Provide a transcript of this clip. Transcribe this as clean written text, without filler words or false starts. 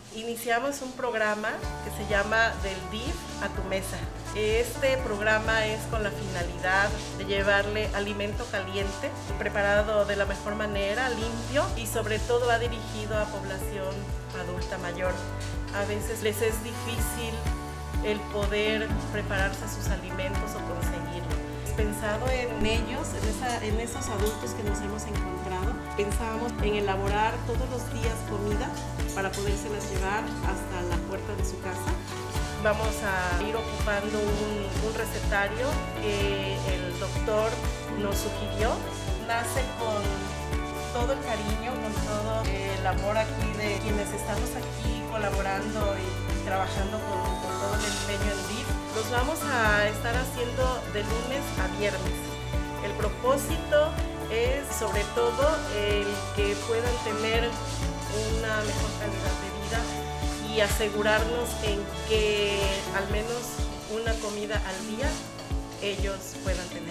Iniciamos un programa que se llama Del DIF a tu mesa. Este programa es con la finalidad de llevarle alimento caliente, preparado de la mejor manera, limpio, y sobre todo va dirigido a población adulta mayor. A veces les es difícil el poder prepararse sus alimentos o conseguirlo. Pensado en ellos, en esos adultos que nos hemos encontrado, pensábamos en elaborar todos los días comida para podérselas llevar hasta la puerta de su casa. Vamos a ir ocupando un recetario que el doctor nos sugirió. Nace con todo el cariño, con todo el amor aquí de quienes estamos aquí colaborando y trabajando con todo el empeño en DIF. Los vamos a estar haciendo de lunes a viernes. El propósito es sobre todo el que puedan tener una mejor calidad de vida y asegurarnos en que al menos una comida al día ellos puedan tener.